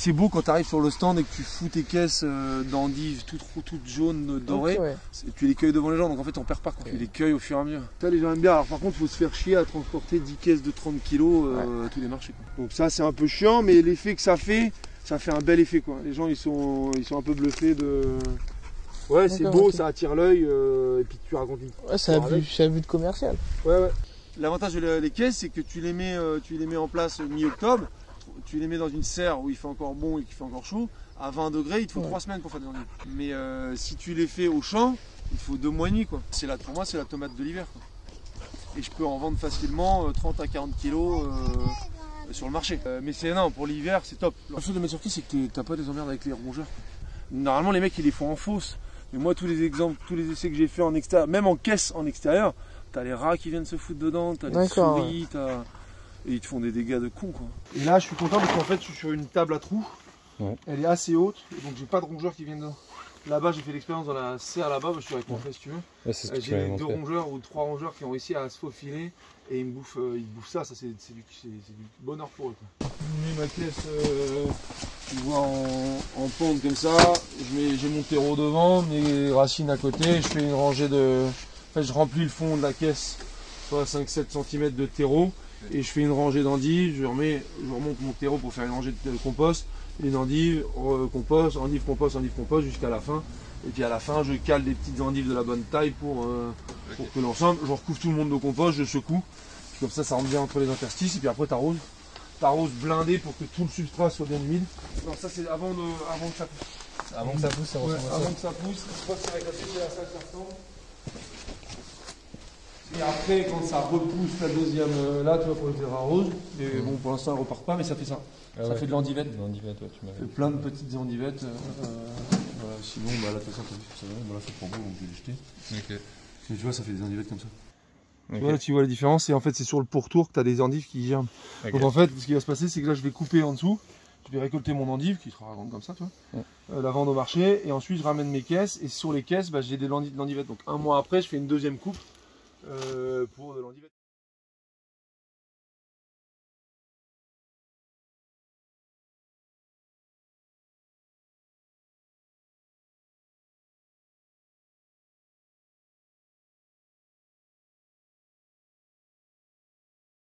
c'est beau quand tu arrives sur le stand et que tu fous tes caisses d'endives toutes jaunes, dorées, ouais. Tu les cueilles devant les gens, donc en fait on perd pas quand tu les cueilles au fur et à mesure. Ça les gens aiment bien, alors par contre il faut se faire chier à transporter 10 caisses de 30 kg à tous les marchés, quoi. Donc ça c'est un peu chiant, mais l'effet que ça fait un bel effet, quoi. Les gens ils sont un peu bluffés de... Ouais, c'est beau, okay. Ça attire l'œil et puis tu racontes une... Ouais, c'est un but commercial. Ouais. L'avantage des caisses, c'est que tu les mets en place mi-octobre, tu les mets dans une serre où il fait encore bon et qu'il fait encore chaud, à 20 degrés, il te faut 3 semaines pour faire des endives. Mais si tu les fais au champ, il faut 2 mois et demi, quoi. Pour moi, c'est la tomate de l'hiver, quoi. Et je peux en vendre facilement 30 à 40 kilos sur le marché. Mais c'est non, pour l'hiver, c'est top. La chose de mettre sur pied, c'est que t'as pas des emmerdes avec les rongeurs. Normalement, les mecs, ils les font en fosse. Mais moi, tous les essais que j'ai fait en extérieur, même en caisse en extérieur, t'as les rats qui viennent se foutre dedans, t'as les souris, et ils te font des dégâts de con, quoi. Et là, je suis content parce qu'en fait, je suis sur une table à trous. Ouais. Elle est assez haute, donc j'ai pas de rongeurs qui viennent dedans. Là-bas, j'ai fait l'expérience dans la serre là-bas, je suis avec mon frère si tu veux. Ouais, j'ai 2 rongeurs ou 3 rongeurs qui ont réussi à se faufiler et ils bouffent ça, c'est du bonheur pour eux, quoi. Je mets ma caisse, tu vois, en pente comme ça, j'ai mon terreau devant, mes racines à côté, je fais une rangée de... En fait, je remplis le fond de la caisse, soit 5-7 cm de terreau, et je fais une rangée d'endives, je remonte mon terreau pour faire une rangée de compost, une endive, compost, endive, compost, jusqu'à la fin. Et puis à la fin, je cale des petites endives de la bonne taille pour que l'ensemble, je recouvre tout le monde de compost, je secoue, comme ça rentre bien entre les interstices, et puis après t'arroses. T'arroses blindé pour que tout le substrat soit bien humide. Non, ça c'est avant que ça pousse. Avant que ça pousse, ça ressemble à ça. Avant que ça pousse, une fois que c'est réglé, c'est à ça que ça ressemble. Et après, quand ça repousse la deuxième, là, tu vois, pour les arroses. Mais bon, pour l'instant, elle repart pas, mais ça fait ça. Ça fait de l'endivette. Plein de petites endivettes. Voilà, sinon, bah, là, de toute façon, ça va. Voilà, ça prend beau, donc je vais les jeter. Mais tu vois, ça fait des endivettes comme ça. Voilà, tu vois la différence, et en fait, c'est sur le pourtour que tu as des endives qui germent. Donc en fait, ce qui va se passer, c'est que là, je vais couper en dessous. Je vais récolter mon endive, qui sera grande comme ça, tu vois. La vendre au marché, et ensuite, je ramène mes caisses. Et sur les caisses, bah, j'ai de l'endivettes. Donc un mois après, je fais une deuxième coupe. Pour de l'endivette.